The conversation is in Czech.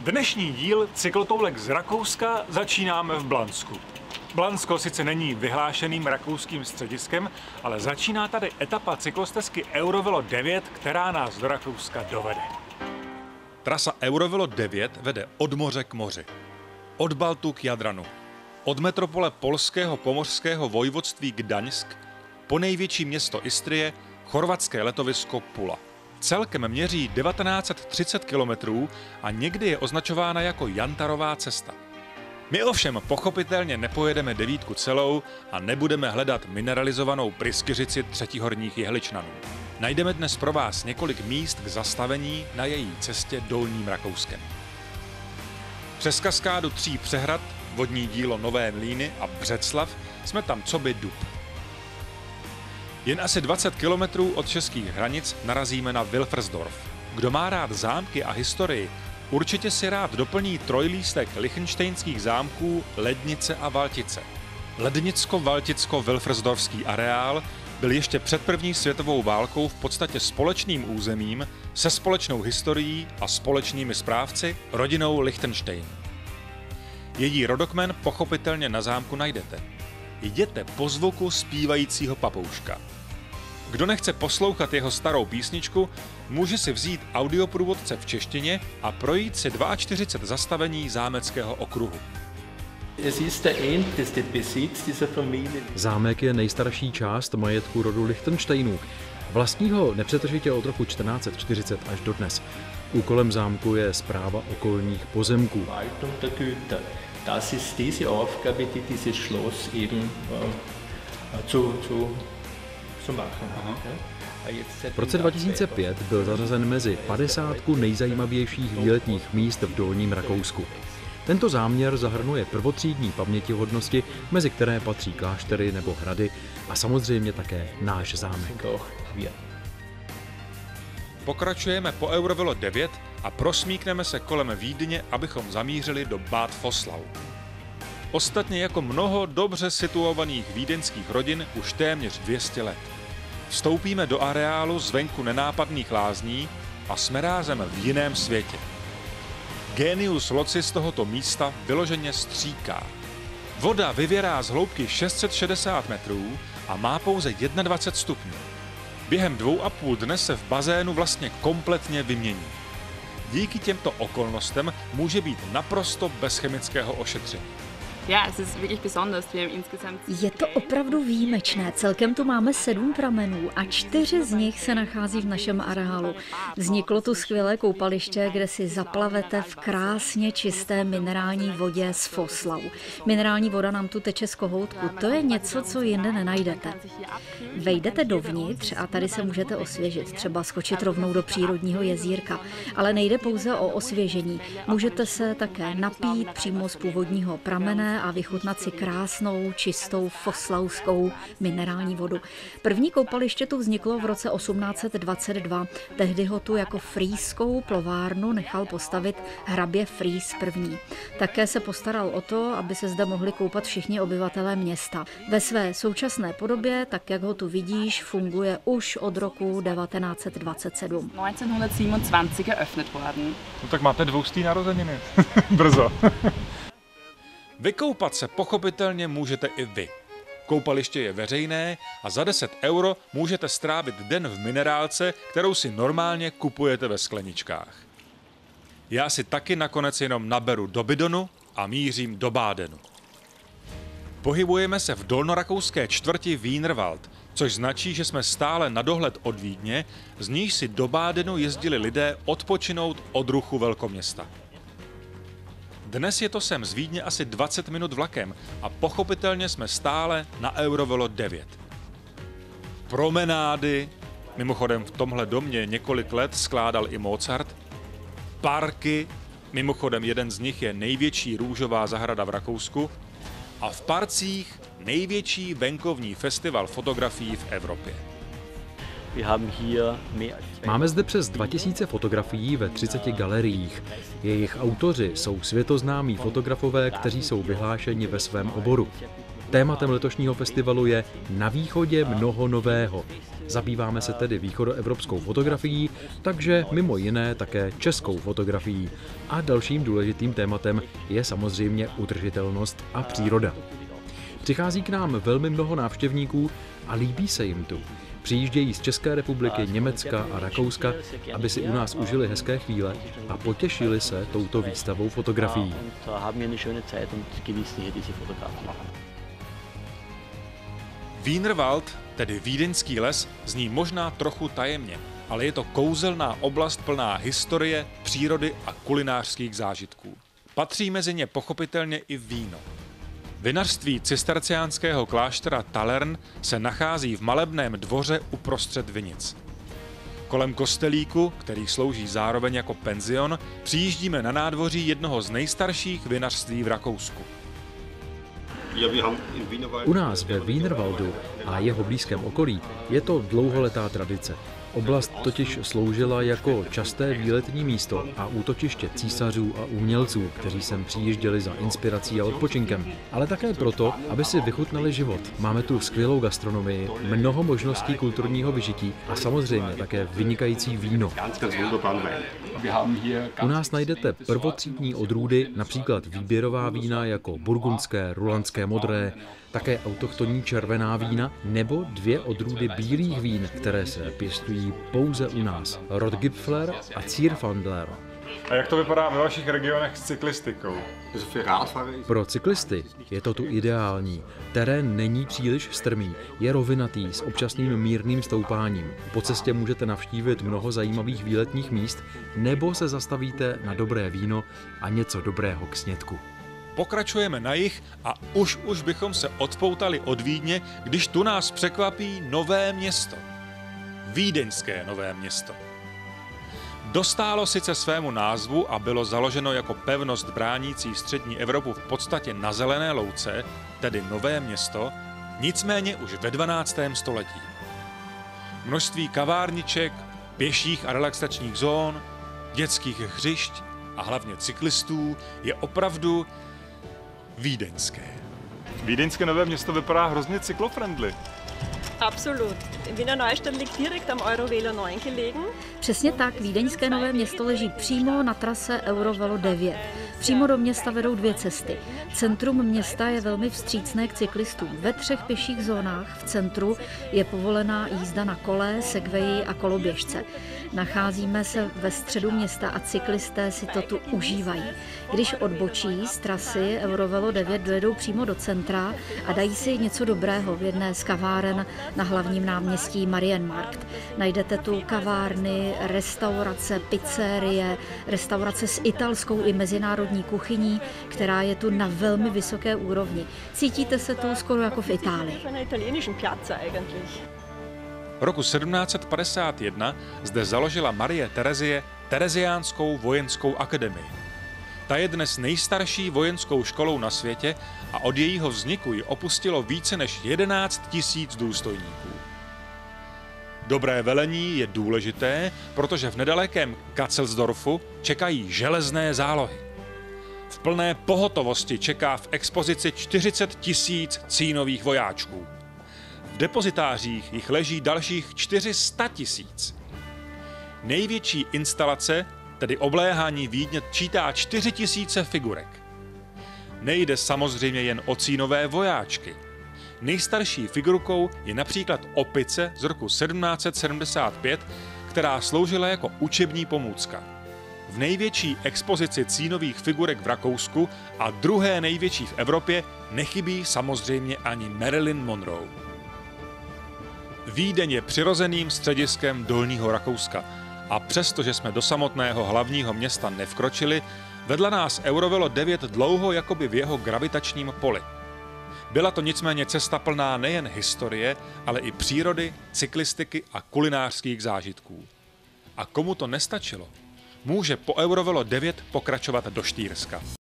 Dnešní díl cyklotoulek z Rakouska začínáme v Blansku. Blansko sice není vyhlášeným rakouským střediskem, ale začíná tady etapa cyklostezky Eurovelo 9, která nás do Rakouska dovede. Trasa Eurovelo 9 vede od moře k moři. Od Baltu k Jadranu. Od metropole polského pomořského vojvodství Gdaňsk po největší město Istrie, chorvatské letovisko Pula. Celkem měří 1930 kilometrů a někdy je označována jako Jantarová cesta. My ovšem pochopitelně nepojedeme devítku celou a nebudeme hledat mineralizovanou pryskyřici třetihorních Jehličnanů. Najdeme dnes pro vás několik míst k zastavení na její cestě Dolním Rakouskem. Přes kaskádu 3 přehrad, vodní dílo Nové Mlýny a Břeclav jsme tam coby dub. Jen asi 20 kilometrů od českých hranic narazíme na Wilfersdorf. Kdo má rád zámky a historii, určitě si rád doplní trojlístek lichtenštejnských zámků Lednice a Valtice. Lednicko-Valticko-Wilfersdorfský areál byl ještě před první světovou válkou v podstatě společným územím se společnou historií a společnými správci rodinou Lichtenstein. Její rodokmen pochopitelně na zámku najdete. Jděte po zvuku zpívajícího papouška. Kdo nechce poslouchat jeho starou písničku, může si vzít audioprůvodce v češtině a projít si 42 zastavení zámeckého okruhu. Zámek je nejstarší část majetku rodu Lichtensteinů. Vlastní ho nepřetržitě od roku 1440 až dodnes. Úkolem zámku je správa okolních pozemků. Das ist diese Aufgabe, die dieses Schloss eben zu machen. V roce 2005 byl zařazen mezi 50 nejzajímavějších výletních míst v Dolním Rakousku. Tento záměr zahrnuje prvotřídní pamětihodnosti, mezi které patří kláštery nebo hrady a samozřejmě také náš zámek. Pokračujeme po Eurovelo 9 a prosmíkneme se kolem Vídně, abychom zamířili do Bad Voslau. Ostatně jako mnoho dobře situovaných vídeňských rodin už téměř 200 let. Vstoupíme do areálu zvenku nenápadných lázní a jsme rázem v jiném světě. Genius loci z tohoto místa vyloženě stříká. Voda vyvěrá z hloubky 660 metrů a má pouze 21 stupňů. Během 2,5 dne se v bazénu vlastně kompletně vymění. Díky těmto okolnostem může být naprosto bez chemického ošetření. Je to opravdu výjimečné. Celkem tu máme 7 pramenů a 4 z nich se nachází v našem areálu. Vzniklo tu skvělé koupaliště, kde si zaplavete v krásně čisté minerální vodě z Voslau. Minerální voda nám tu teče z kohoutku. To je něco, co jinde nenajdete. Vejdete dovnitř a tady se můžete osvěžit, třeba skočit rovnou do přírodního jezírka. Ale nejde pouze o osvěžení. Můžete se také napít přímo z původního pramene a vychutnat si krásnou, čistou voslauskou minerální vodu. První koupaliště tu vzniklo v roce 1822. Tehdy ho tu jako frýskou plovárnu nechal postavit hrabě Frýs I. Také se postaral o to, aby se zde mohli koupat všichni obyvatelé města. Ve své současné podobě, tak jak ho tu vidíš, funguje už od roku 1927. 1927 geöffnet worden. No tak máte 200. narozeniny. Brzo. Vykoupat se pochopitelně můžete i vy. Koupaliště je veřejné a za 10 euro můžete strávit den v minerálce, kterou si normálně kupujete ve skleničkách. Já si taky nakonec jenom naberu do bidonu a mířím do Bádenu. Pohybujeme se v dolnorakouské čtvrti Wienerwald, což značí, že jsme stále na dohled od Vídně, z níž si do Bádenu jezdili lidé odpočinout od ruchu velkoměsta. Dnes je to sem z Vídně asi 20 minut vlakem a pochopitelně jsme stále na Eurovelo 9. Promenády, mimochodem v tomhle domě několik let skládal i Mozart, parky, mimochodem jeden z nich je největší růžová zahrada v Rakousku, a v parcích největší venkovní festival fotografií v Evropě. Máme zde přes 2000 fotografií ve 30 galeriích. Jejich autoři jsou světoznámí fotografové, kteří jsou vyhlášeni ve svém oboru. Tématem letošního festivalu je Na východě mnoho nového. Zabýváme se tedy východoevropskou fotografií, takže mimo jiné také českou fotografií. A dalším důležitým tématem je samozřejmě udržitelnost a příroda. Přichází k nám velmi mnoho návštěvníků a líbí se jim tu. Přijíždějí z České republiky, Německa a Rakouska, aby si u nás užili hezké chvíle a potěšili se touto výstavou fotografií. Wienerwald, tedy vídeňský les, zní možná trochu tajemně, ale je to kouzelná oblast plná historie, přírody a kulinářských zážitků. Patří mezi ně pochopitelně i víno. Vinařství cisterciánského kláštera Tallern se nachází v malebném dvoře uprostřed vinic. Kolem kostelíku, který slouží zároveň jako penzion, přijíždíme na nádvoří jednoho z nejstarších vinařství v Rakousku. U nás ve Wienerwaldu a jeho blízkém okolí je to dlouholetá tradice. Oblast totiž sloužila jako časté výletní místo a útočiště císařů a umělců, kteří sem přijížděli za inspirací a odpočinkem, ale také proto, aby si vychutnali život. Máme tu skvělou gastronomii, mnoho možností kulturního vyžití a samozřejmě také vynikající víno. U nás najdete prvotřídní odrůdy, například výběrová vína jako burgundské, rulandské modré, také autochtonní červená vína nebo 2 odrůdy bílých vín, které se pěstují pouze u nás. Rotgipfler a Zierfandler. A jak to vypadá ve vašich regionech s cyklistikou? Pro cyklisty je to tu ideální. Terén není příliš strmý, je rovinatý s občasným mírným stoupáním. Po cestě můžete navštívit mnoho zajímavých výletních míst nebo se zastavíte na dobré víno a něco dobrého k snědku. Pokračujeme na jih a už bychom se odpoutali od Vídně, když tu nás překvapí Nové Město. Vídeňské Nové Město. Dostálo sice svému názvu a bylo založeno jako pevnost bránící střední Evropu v podstatě na zelené louce, tedy Nové Město, nicméně už ve 12. století. Množství kavárniček, pěších a relaxačních zón, dětských hřišť a hlavně cyklistů je opravdu vídeňské. Vídeňské Nové Město vypadá hrozně cyklofriendly. Absolut. Wiener Neustadt liegt direkt am Eurovelo 9 gelegen. Přesně tak, vídeňské Nové Město leží přímo na trase Eurovelo 9. Přímo do města vedou 2 cesty. Centrum města je velmi vstřícné k cyklistům. Ve 3 pěších zónách v centru je povolená jízda na kole, segwayi a koloběžce. Nacházíme se ve středu města a cyklisté si to tu užívají. Když odbočí z trasy Eurovelo 9, dojedou přímo do centra a dají si něco dobrého v jedné z kaváren na hlavním náměstí Marienmarkt. Najdete tu kavárny, restaurace, pizzerie, restaurace s italskou i mezinárodní kuchyní, která je tu na velmi vysoké úrovni. Cítíte se tu skoro jako v Itálii. Roku 1751 zde založila Marie Terezie Tereziánskou vojenskou akademii. Ta je dnes nejstarší vojenskou školou na světě a od jejího vzniku ji opustilo více než 11 000 důstojníků. Dobré velení je důležité, protože v nedalekém Katzelsdorfu čekají železné zálohy. V plné pohotovosti čeká v expozici 40 000 cínových vojáčků. V depozitářích jich leží dalších 400 000. Největší instalace, tedy obléhání Vídně, čítá 4 000 figurek. Nejde samozřejmě jen o cínové vojáčky. Nejstarší figurkou je například opice z roku 1775, která sloužila jako učební pomůcka. V největší expozici cínových figurek v Rakousku a druhé největší v Evropě nechybí samozřejmě ani Marilyn Monroe. Vídeň je přirozeným střediskem Dolního Rakouska a přestože jsme do samotného hlavního města nevkročili, vedla nás Eurovelo 9 dlouho jakoby v jeho gravitačním poli. Byla to nicméně cesta plná nejen historie, ale i přírody, cyklistiky a kulinářských zážitků. A komu to nestačilo, může po Eurovelo 9 pokračovat do Štýrska.